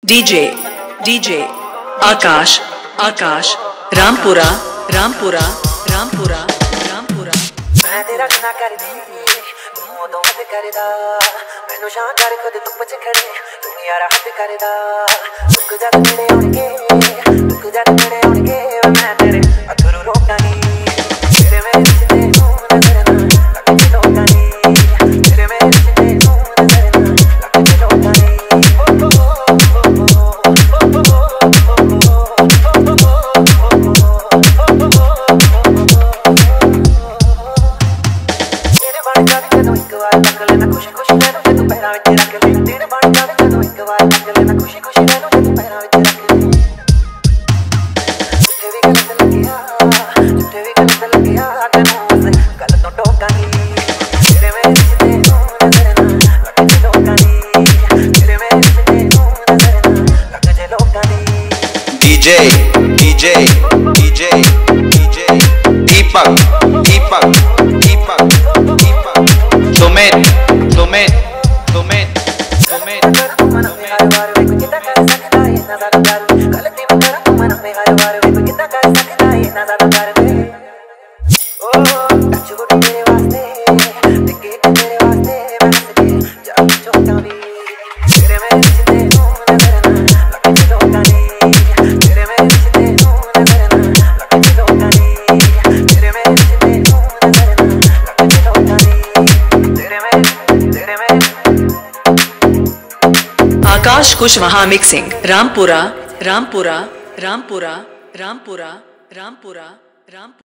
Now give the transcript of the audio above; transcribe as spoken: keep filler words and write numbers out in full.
DJ DJ Akash Akash Rampura Rampura Rampura Rampura मैं तेरा गना करदी तू तो मत करदा मैनू शां कर खुद धुप च खड़े तू यार हद करदा रुक जा तेरे होणगे रुक जा तेरे होणगे मैं तेरे अथरू रोका नहीं तेरे मेरे रिश्ते नू नजर ना लग के रोका नहीं तेरे मेरे रिश्ते नू नजर ना लग के रोका नहीं खुशी खुशी रहनो ते तू पहरा विच रख ले तेरे बन जावे जदों एक बार लग लेना खुशी खुशी रहनो ते तू पहरा विच रख ले झूठे भी गलत लगिया झूठे भी गलत लगिया तैनू बस गल तो टोका नहीं तेरे मेरे रिश्ते नू नजर ना लग जे लोका नहीं तेरे मेरे रिश्ते नू नजर ना लग जे लोका नहीं DJ DJ DJ DJ Deepak Deepak Deepak Deepak Sumit Sumit Sumit Sumit मन में हर बार वे कुछ कितना कर सकता है ना ज्यादा कर गलती में कर मन में हर बार वे कुछ कितना कर सकता है ना ज्यादा कर ओ टच गुड तेरे वास्ते टिकट तेरे वास्ते मैं सके जा चोटा भी तेरे मेरे रिश्ते नू नजर ना लग जे लोका नहीं तेरे मेरे रिश्ते नू नजर ना लग जे लोका नहीं तेरे मेरे रिश्ते नू नजर ना लग जे लोका नहीं तेरे मेरे तेरे मेरे आकाश कुशवाहा मिक्सिंग रामपुरा रामपुरा रामपुरा रामपुरा रामपुरा रामपुरा।